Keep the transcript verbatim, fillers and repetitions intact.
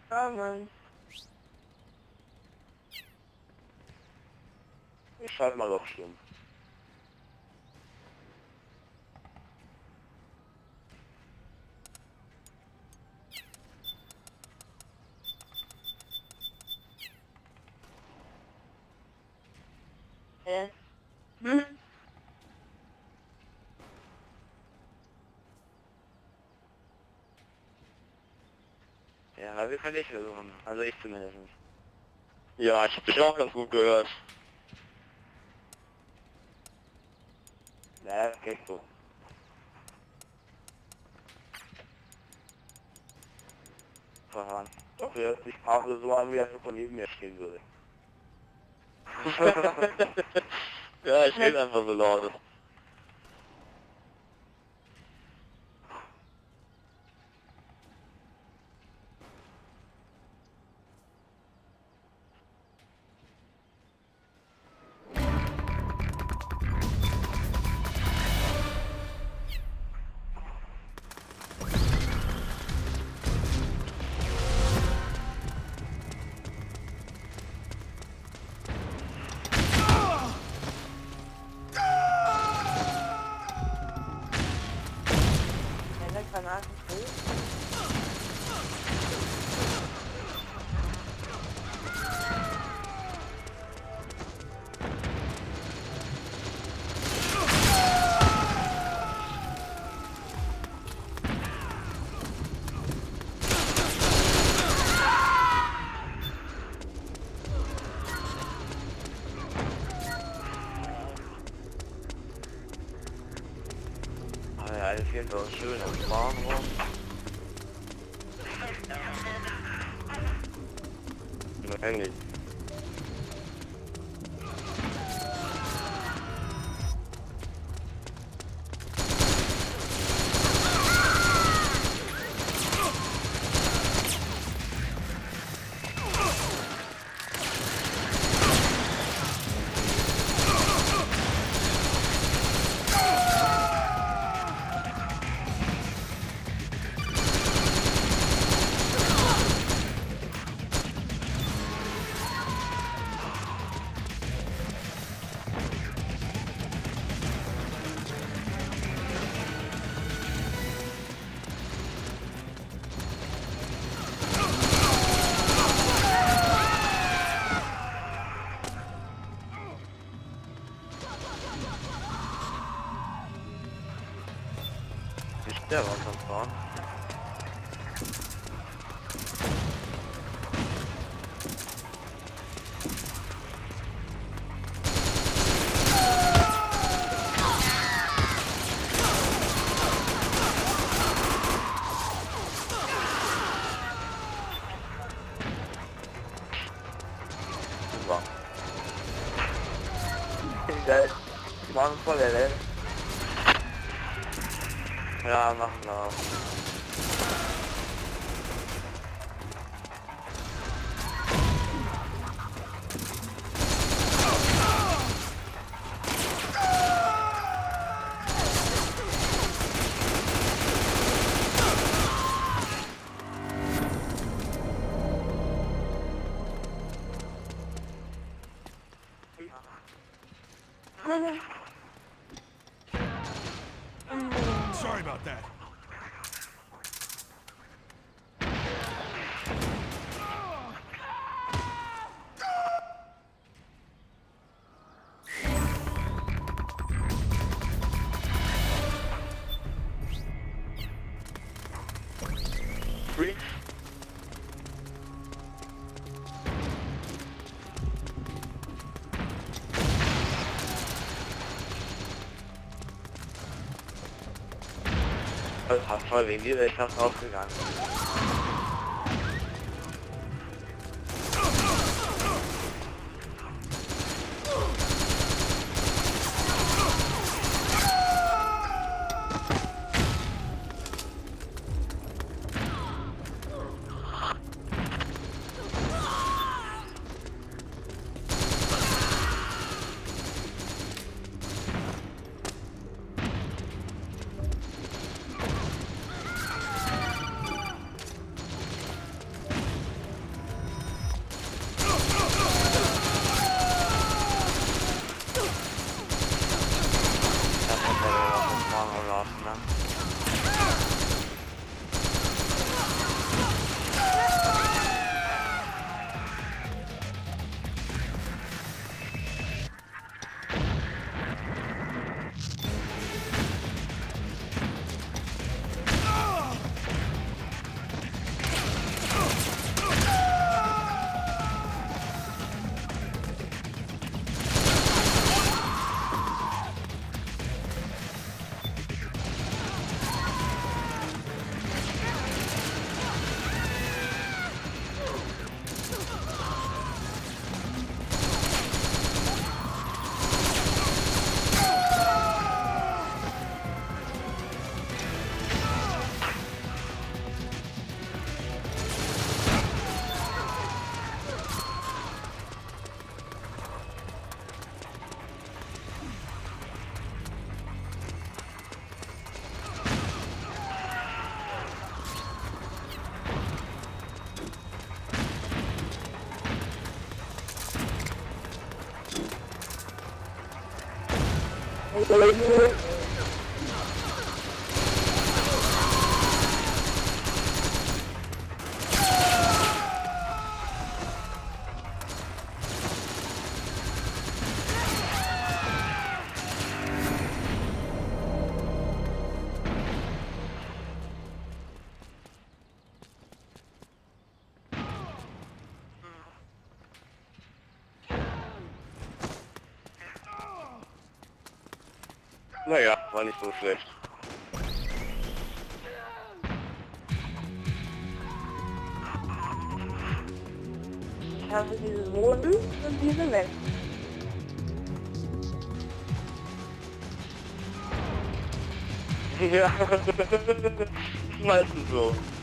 Ja, Mann. Ich schalte mal auf Stumm. Hä? Hm? Ja, wir können nicht versuchen. Also ich zumindest. Ja, ich hab dich auch ganz gut gehört. Ja, das geht so. Verfahren. Doch, wir hört sich Pablo so an, wie er von neben mir stehen würde. Ja, ich rede einfach so laut. Granaten Ah ja, das geht doch schön am Fahren rum. Eigentlich. Der war schon fahren. Super. Geil. Die machen voll der Level. Ja, machen wir auch. Sorry about that. Free. Das hat voll wegen dir, ich hab's aufgegangen. Naja, war nicht so schlecht. Ich habe diese roten und diese weg. Ja, meistens so.